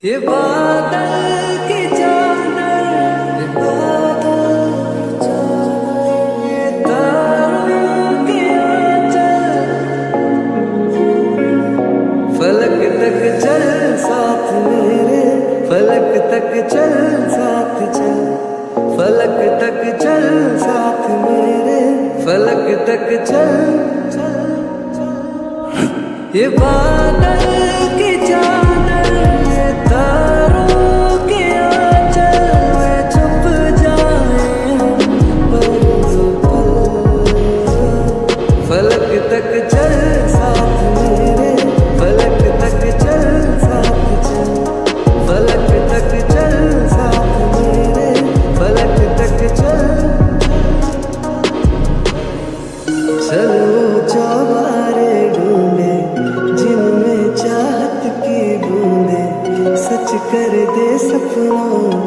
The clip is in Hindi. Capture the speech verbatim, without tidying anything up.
ये बादल की चादर, ये बादल की चादर, ये तारों की आंचल, फलक तक चल साथ मेरे, फलक तक चल साथ चल, फलक तक चल साथ मेरे, फलक तक चल चल चल। ये बादल की चादर, ये तारों की आंचल में छुप जाए हम पल पल, फलक तक चल साथ मेरे, फलक तक चल साथ चल, फलक तक चल साथ मेरे, फलक तक चल। चलो चौबारे ढूंढे जिनमें चाहत की बूंदे, सच कर दे सपनों